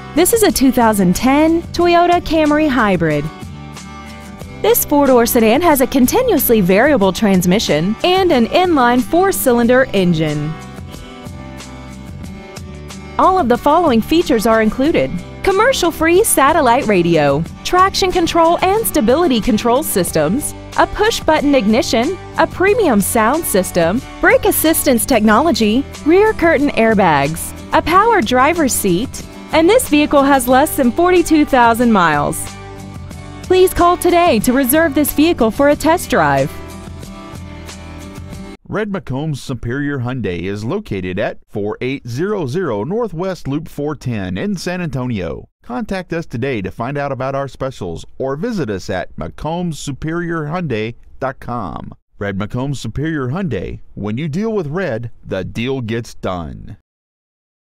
This is a 2010 Toyota Camry Hybrid. This four-door sedan has a continuously variable transmission and an inline four-cylinder engine. All of the following features are included: commercial-free satellite radio, traction control and stability control systems, a push-button ignition, a premium sound system, brake assistance technology, rear curtain airbags, a power driver's seat, and this vehicle has less than 42,000 miles. Please call today to reserve this vehicle for a test drive. Red McCombs Superior Hyundai is located at 4800 Northwest Loop 410 in San Antonio. Contact us today to find out about our specials or visit us at McCombsSuperiorHyundai.com. Red McCombs Superior Hyundai. When you deal with red, the deal gets done.